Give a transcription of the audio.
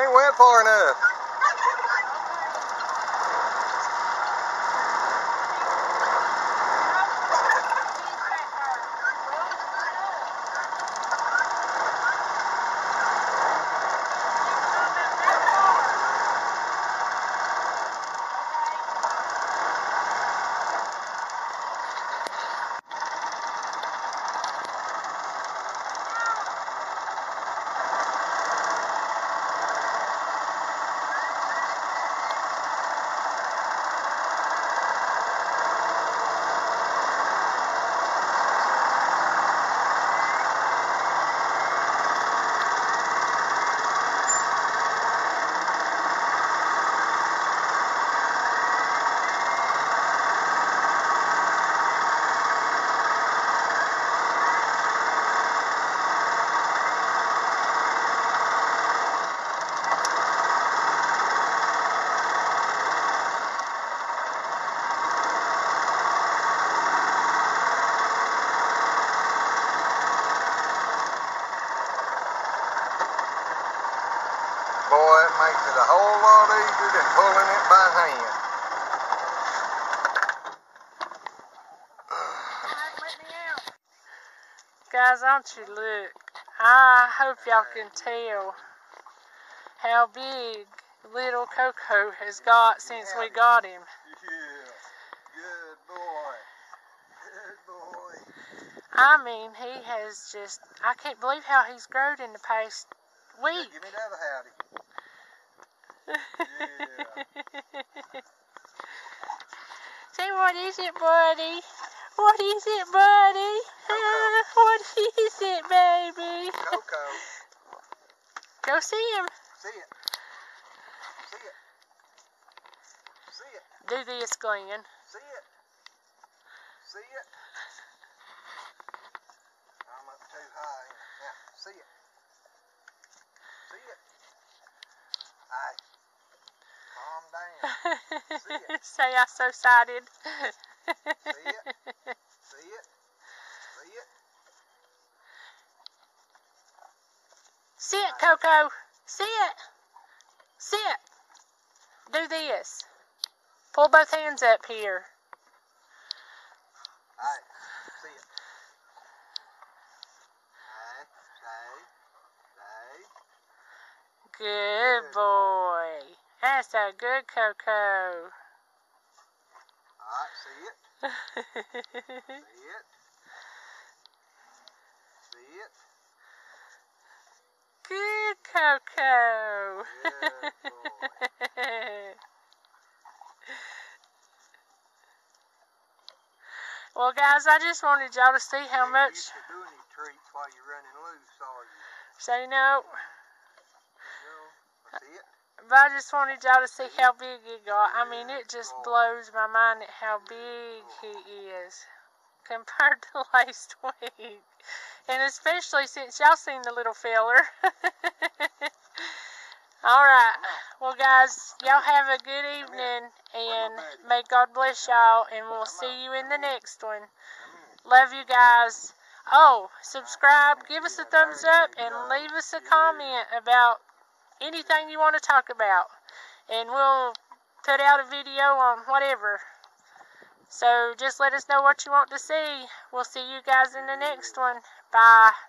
ain't went far enough. Boy, it makes it a whole lot easier than pulling it by hand. Let me out. Guys, don't you look. I hope y'all can tell how big little Coco has got since we got him. Yeah, good boy. Good boy. I mean, he has just, I can't believe how he's grown in the past week. Give me the other howdy. Yeah. Say, what is it, buddy? What is it, buddy? What is it, baby? Coco. Go see him. See it. See it. See it. Do this, Glenn. See it. See it. I'm up too high. Now, see it. See it. Aye. Calm down. See it. Say, I'm so excited. See it. See it. See it. See it, Coco. See it. See it. Do this. Pull both hands up here. Aye. See it. Aye. Say. Good boy. That's a good Coco. Alright, see it. See it. See it. Good Coco. Good boy. Well, guys, I just wanted y'all to see how much. You used to do any treats while you're running loose, are you? Say no. I see it. But I just wanted y'all to see how big he got. I mean, it just blows my mind at how big he is compared to last week. And especially since y'all seen the little feller. Alright. Well, guys, y'all have a good evening. And may God bless y'all. And we'll see you in the next one. Love you guys. Oh, subscribe, give us a thumbs up, and leave us a comment about anything you want to talk about. And we'll put out a video on whatever. So just let us know what you want to see. We'll see you guys in the next one. Bye.